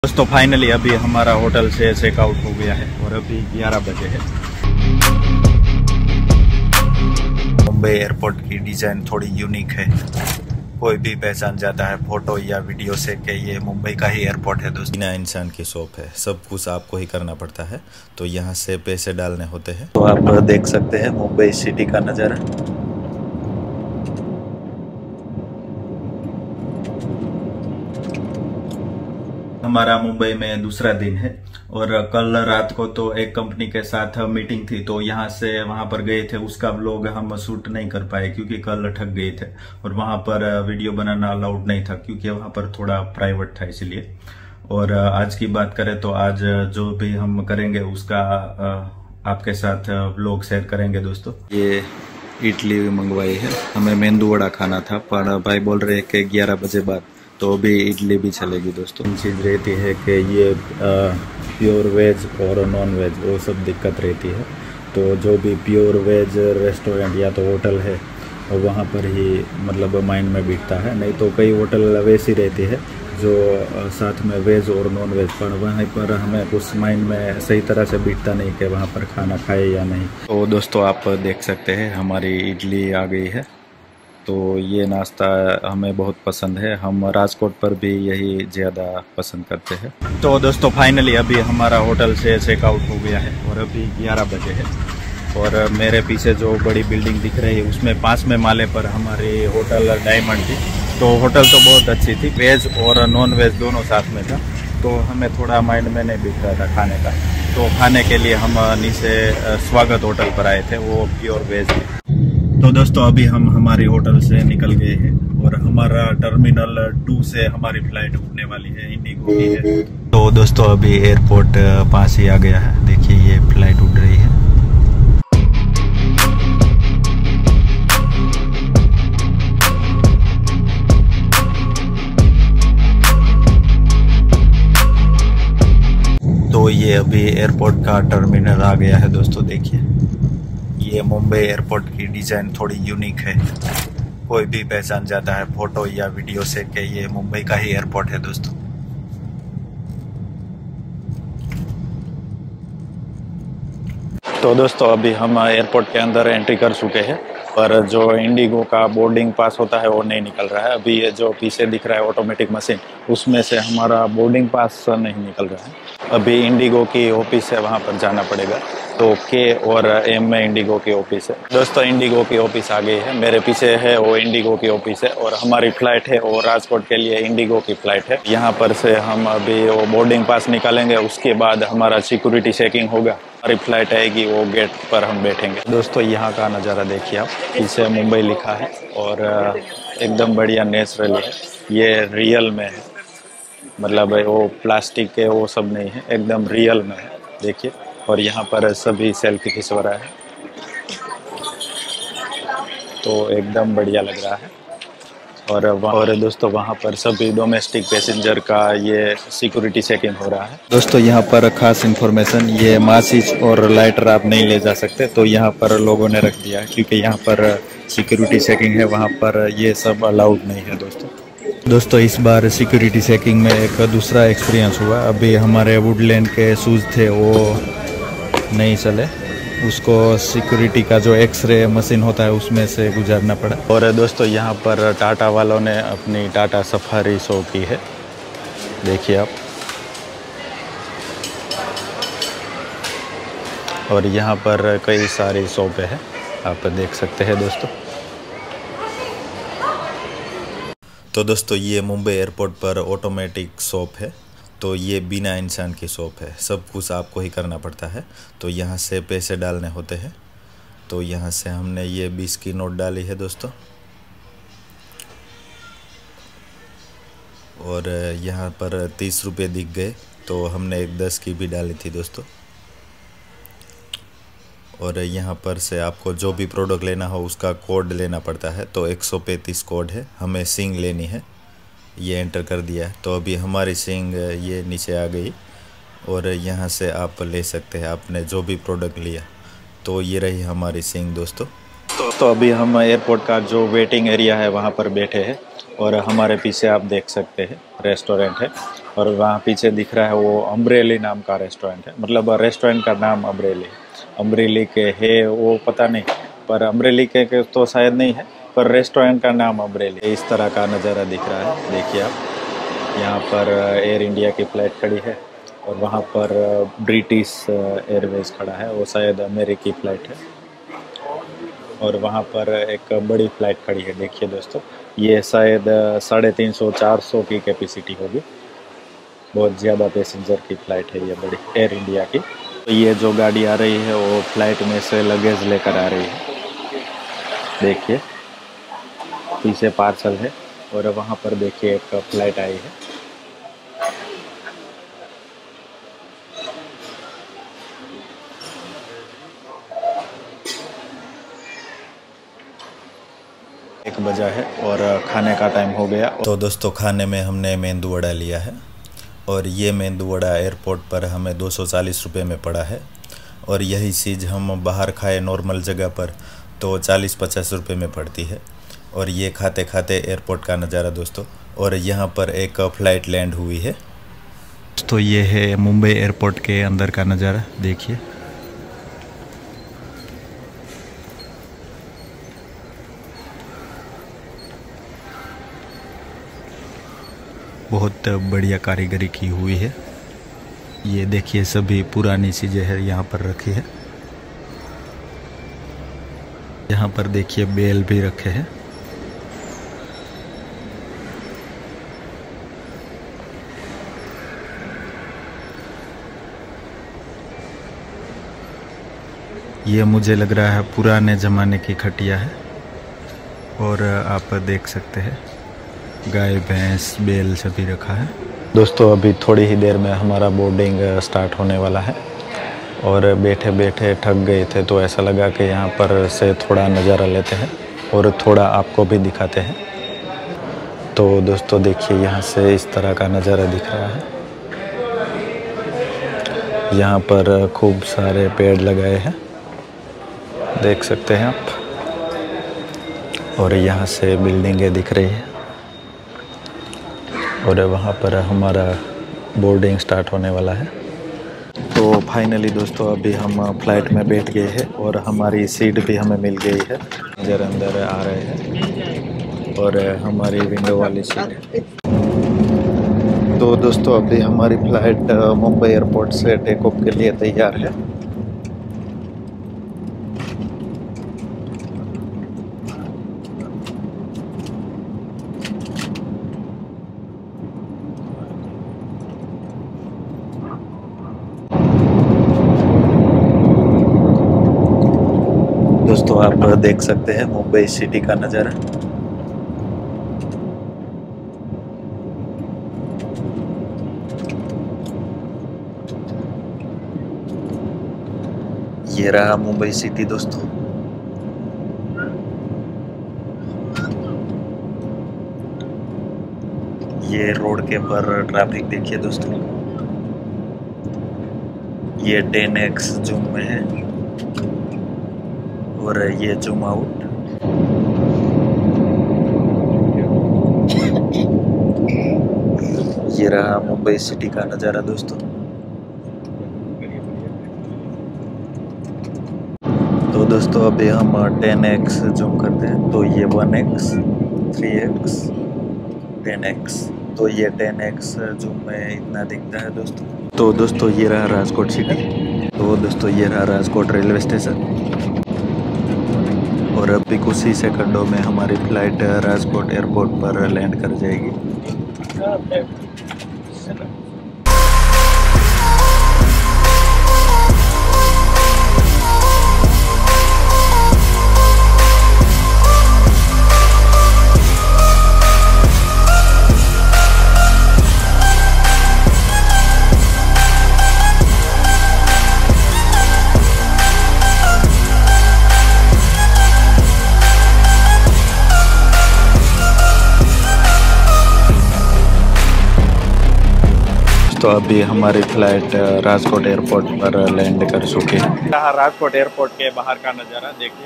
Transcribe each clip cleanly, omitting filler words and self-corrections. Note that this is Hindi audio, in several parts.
दोस्तों फाइनली अभी हमारा होटल से चेकआउट हो गया है और अभी 11 बजे है। मुंबई एयरपोर्ट की डिजाइन थोड़ी यूनिक है, कोई भी पहचान जाता है फोटो या वीडियो से कि ये मुंबई का ही एयरपोर्ट है। दोस्तों बिना इंसान की शॉप है, सब कुछ आपको ही करना पड़ता है, तो यहाँ से पैसे डालने होते हैं। तो आप देख सकते हैं मुंबई सिटी का नज़ारा। हमारा मुंबई में दूसरा दिन है और कल रात को तो एक कंपनी के साथ मीटिंग थी, तो यहाँ से वहां पर गए थे। उसका व्लॉग हम शूट नहीं कर पाए क्योंकि कल ठग गए थे और वहां पर वीडियो बनाना अलाउड नहीं था क्योंकि वहां पर थोड़ा प्राइवेट था, इसलिए। और आज की बात करें तो आज जो भी हम करेंगे उसका आपके साथ व्लॉग शेयर करेंगे। दोस्तों ये इडली मंगवाई है, हमें मेंदू वड़ा खाना था पर भाई बोल रहे हैं कि 11 बजे बाद, तो अभी इडली भी चलेगी। दोस्तों चीज़ रहती है कि ये प्योर वेज और नॉन वेज वो सब दिक्कत रहती है, तो जो भी प्योर वेज रेस्टोरेंट या तो होटल है वहाँ पर ही मतलब माइंड में बिकता है, नहीं तो कई होटल वैसी रहती है जो साथ में वेज और नॉन वेज, पर वहाँ पर हमें कुछ माइंड में सही तरह से बिकता नहीं कि वहाँ पर खाना खाए या नहीं। तो दोस्तों आप देख सकते हैं हमारी इडली आ गई है, तो ये नाश्ता हमें बहुत पसंद है, हम राजकोट पर भी यही ज़्यादा पसंद करते हैं। तो दोस्तों फाइनली अभी हमारा होटल से चेकआउट हो गया है और अभी 11 बजे है और मेरे पीछे जो बड़ी बिल्डिंग दिख रही है उसमें 5वें माले पर हमारी होटल डायमंड थी। तो होटल तो बहुत अच्छी थी, वेज और नॉन वेज दोनों साथ में था, तो हमें थोड़ा माइंड में नहीं बिक रहा था खाने का, तो खाने के लिए हम नीचे स्वागत होटल पर आए थे, वो प्योर वेज है। तो दोस्तों अभी हम हमारे होटल से निकल गए हैं और हमारा टर्मिनल 2 से हमारी फ्लाइट उठने वाली है, इंडिगो की है। तो दोस्तों अभी एयरपोर्ट पास ही आ गया है, देखिए ये फ्लाइट उड़ रही है। तो ये अभी एयरपोर्ट का टर्मिनल आ गया है। दोस्तों देखिए ये मुंबई एयरपोर्ट की डिजाइन थोड़ी यूनिक है, कोई भी पहचान जाता है फोटो या वीडियो से कि ये मुंबई का ही एयरपोर्ट है। दोस्तों तो दोस्तों अभी हम एयरपोर्ट के अंदर एंट्री कर चुके हैं, पर जो इंडिगो का बोर्डिंग पास होता है वो नहीं निकल रहा है। अभी ये जो पीछे दिख रहा है ऑटोमेटिक मशीन, उसमें से हमारा बोर्डिंग पास नहीं निकल रहा है। अभी इंडिगो की ऑफिस है, वहाँ पर जाना पड़ेगा, तो के और एम में इंडिगो की ऑफिस है। दोस्तों इंडिगो की ऑफिस आ गई है, मेरे पीछे है वो इंडिगो की ऑफिस है और हमारी फ्लाइट है वो राजकोट के लिए इंडिगो की फ्लाइट है। यहाँ पर से हम अभी वो बोर्डिंग पास निकालेंगे, उसके बाद हमारा सिक्योरिटी चेकिंग होगा, हमारी फ्लाइट आएगी, वो गेट पर हम बैठेंगे। दोस्तों यहाँ का नज़ारा देखिए आप, पीछे मुंबई लिखा है और एकदम बढ़िया नेचुरल है, ये रियल में है, मतलब वो प्लास्टिक के वो सब नहीं है, एकदम रियल में है देखिए। और यहाँ पर सभी सेल्फी खिंचवा रहा है, तो एकदम बढ़िया लग रहा है। और दोस्तों वहाँ पर सभी डोमेस्टिक पैसेंजर का ये सिक्योरिटी चेकिंग हो रहा है। दोस्तों यहाँ पर खास इन्फॉर्मेशन, ये माचिस और लाइटर आप नहीं ले जा सकते, तो यहाँ पर लोगों ने रख दिया है क्योंकि यहाँ पर सिक्योरिटी चेकिंग है, वहाँ पर ये सब अलाउड नहीं है। दोस्तों इस बार सिक्योरिटी चेकिंग में एक दूसरा एक्सपीरियंस हुआ। अभी हमारे वुडलैंड के शूज़ थे वो नहीं चले, उसको सिक्योरिटी का जो एक्सरे मशीन होता है उसमें से गुजारना पड़ा। और दोस्तों यहाँ पर टाटा वालों ने अपनी टाटा सफारी शो की है, देखिए आप। और यहाँ पर कई सारी शॉपें हैं, आप देख सकते हैं दोस्तों। तो दोस्तों ये मुंबई एयरपोर्ट पर ऑटोमेटिक शॉप है, तो ये बिना इंसान की शॉप है, सब कुछ आपको ही करना पड़ता है, तो यहाँ से पैसे डालने होते हैं। तो यहाँ से हमने ये 20 की नोट डाली है दोस्तों, और यहाँ पर 30 रुपये दिख गए, तो हमने एक 10 की भी डाली थी दोस्तों। और यहाँ पर से आपको जो भी प्रोडक्ट लेना हो उसका कोड लेना पड़ता है, तो 135 कोड है, हमें सिंग लेनी है, ये एंटर कर दिया है। तो अभी हमारी सिंग ये नीचे आ गई और यहाँ से आप ले सकते हैं आपने जो भी प्रोडक्ट लिया, तो ये रही हमारी सिंग दोस्तों। तो अभी हम एयरपोर्ट का जो वेटिंग एरिया है वहाँ पर बैठे हैं और हमारे पीछे आप देख सकते हैं रेस्टोरेंट है, और वहाँ पीछे दिख रहा है वो अम्ब्रेली नाम का रेस्टोरेंट है, मतलब रेस्टोरेंट का नाम अम्ब्रेली। अम्ब्रेली के है वो पता नहीं, पर अम्ब्रेली के तो शायद नहीं है, पर रेस्टोरेंट का नाम अम्ब्रेली। इस तरह का नज़ारा दिख रहा है, देखिए आप। यहाँ पर एयर इंडिया की फ़्लाइट खड़ी है और वहाँ पर ब्रिटिश एयरवेज खड़ा है, वो शायद अमेरिकी फ़्लाइट है। और वहाँ पर एक बड़ी फ़्लाइट खड़ी है, देखिए दोस्तों, ये शायद 350-400 की कैपेसिटी होगी। बहुत ज़्यादा पैसेंजर की फ़्लाइट है ये बड़ी एयर इंडिया की। तो ये जो गाड़ी आ रही है वो फ़्लाइट में से लगेज लेकर आ रही है, देखिए पीछे पार्सल है। और वहाँ पर देखिए एक फ़्लाइट आई है। एक बजा है और खाने का टाइम हो गया। तो दोस्तों खाने में हमने मेंदू वड़ा लिया है और ये मेंदू वड़ा एयरपोर्ट पर हमें 240 रुपये में पड़ा है। और यही चीज़ हम बाहर खाए नॉर्मल जगह पर तो 40-50 रुपये में पड़ती है। और ये खाते खाते एयरपोर्ट का नज़ारा दोस्तों। और यहाँ पर एक फ़्लाइट लैंड हुई है। तो ये है मुंबई एयरपोर्ट के अंदर का नज़ारा, देखिए। बहुत बढ़िया कारीगरी की हुई है। ये देखिए सभी पुरानी चीज़ें हैं यहाँ पर रखी है। यहाँ पर देखिए बेल भी रखे हैं। ये मुझे लग रहा है पुराने ज़माने की खटिया है। और आप देख सकते हैं गाय भैंस बेल सभी रखा है। दोस्तों अभी थोड़ी ही देर में हमारा बोर्डिंग स्टार्ट होने वाला है और बैठे बैठे थक गए थे तो ऐसा लगा कि यहाँ पर से थोड़ा नज़ारा लेते हैं और थोड़ा आपको भी दिखाते हैं। तो दोस्तों देखिए यहाँ से इस तरह का नज़ारा दिख रहा है। यहाँ पर खूब सारे पेड़ लगाए हैं, देख सकते हैं आप। और यहाँ से बिल्डिंगें दिख रही है और वहाँ पर हमारा बोर्डिंग स्टार्ट होने वाला है। तो फाइनली दोस्तों अभी हम फ्लाइट में बैठ गए हैं और हमारी सीट भी हमें मिल गई है। नजर अंदर आ रहे हैं और हमारी विंडो वाली सीट। तो दोस्तों अभी हमारी फ्लाइट मुंबई एयरपोर्ट से टेक ऑफ के लिए तैयार है। दोस्तों आप देख सकते हैं मुंबई सिटी का नज़ारा। ये रहा मुंबई सिटी दोस्तों। ये रोड के पर ट्रैफिक देखिए दोस्तों। ये 10x जूम में है और ये जूम आउट। ये रहा मुंबई सिटी का नज़ारा दोस्तों। तो दोस्तों अभी हम 10x जूम करते हैं तो ये 1x 3x 10x। तो ये 10x जूम में इतना दिखता है दोस्तों। तो दोस्तों ये रहा राजकोट सिटी। तो दोस्तों ये रहा राजकोट रेलवे स्टेशन और अभी कुछ ही सेकंडों में हमारी फ्लाइट राजकोट एयरपोर्ट पर लैंड कर जाएगी। तो अभी हमारी फ्लाइट राजकोट एयरपोर्ट पर लैंड कर चुकी है। राजकोट एयरपोर्ट के बाहर का नज़ारा देखिए।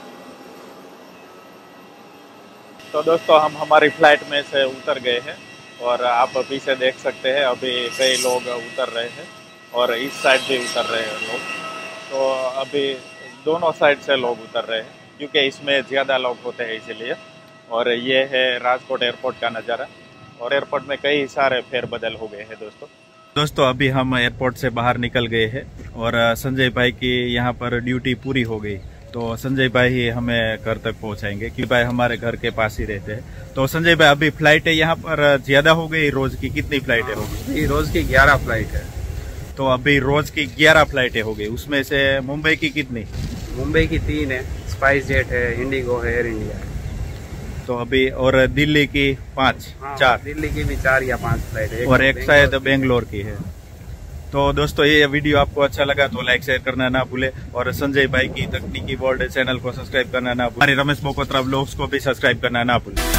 तो दोस्तों हम हमारी फ्लाइट में से उतर गए हैं और आप पीछे देख सकते हैं अभी कई लोग उतर रहे हैं और इस साइड भी उतर रहे हैं लोग। तो अभी दोनों साइड से लोग उतर रहे हैं क्योंकि इसमें ज़्यादा लोग होते हैं इसीलिए। और ये है राजकोट एयरपोर्ट का नज़ारा और एयरपोर्ट में कई सारे फेरबदल हो गए हैं दोस्तों अभी हम एयरपोर्ट से बाहर निकल गए हैं और संजय भाई की यहाँ पर ड्यूटी पूरी हो गई, तो संजय भाई ही हमें घर तक पहुँचाएंगे क्योंकि भाई हमारे घर के पास ही रहते हैं। तो संजय भाई अभी फ्लाइटें यहाँ पर ज्यादा हो गई, रोज की कितनी फ्लाइटें होगी? रोज की 11 फ्लाइट है। तो अभी रोज की 11 फ्लाइटें हो गई, उसमें से मुंबई की कितनी? मुंबई की 3 है, स्पाइस जेट है, इंडिगो है, एयर इंडिया है। तो अभी और दिल्ली की 5, 4, दिल्ली की भी 4 या 5 फ्लाइट है और एक शायद बेंगलोर की है। तो दोस्तों ये वीडियो आपको अच्छा लगा तो लाइक शेयर करना ना भूले और संजय भाई की तकनीकी वर्ल्ड चैनल को सब्सक्राइब करना ना भूले। हमारे रमेश मोकोत्रा ब्लॉग्स को भी सब्सक्राइब करना ना भूले।